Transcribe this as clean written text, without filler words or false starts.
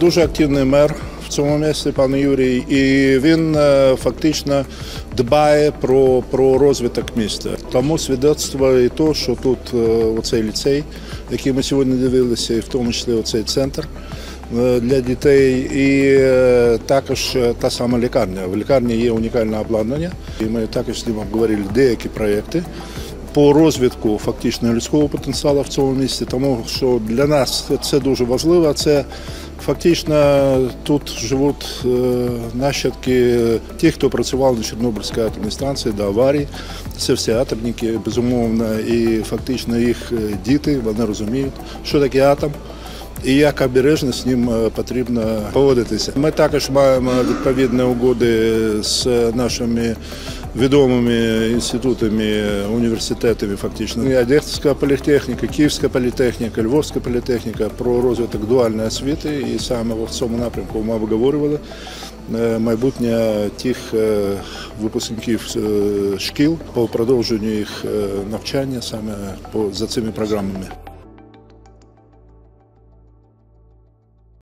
дуже активний мер в цьому місті, пан Юрій, і він фактично дбає про розвиток міста. Тому свідоцтво і те, що тут оцей ліцей, який ми сьогодні дивилися, і в тому числі оцей центр для дітей, і також та сама лікарня. В лікарні є унікальне обладнання, і ми також з ним обговорили деякі проєкти по розвитку фактично людського потенціалу в цьому місті, тому що для нас це дуже важливо. Це фактично тут живуть нащадки тих, хто працював на Чорнобильській атомній станції до аварії. Це всі атомники, безумовно, і фактично їх діти, вони розуміють, що таке атом і як обережно з ним потрібно поводитися. Ми також маємо відповідні угоди з нашими відомими інститутами, університетами фактично. Одеська політехніка, Київська політехніка, Львовська політехніка про розвиток дуальної освіти. І саме в цьому напрямку ми обговорювали майбутнє тих випускників шкіл по продовженню їх навчання саме за цими програмами.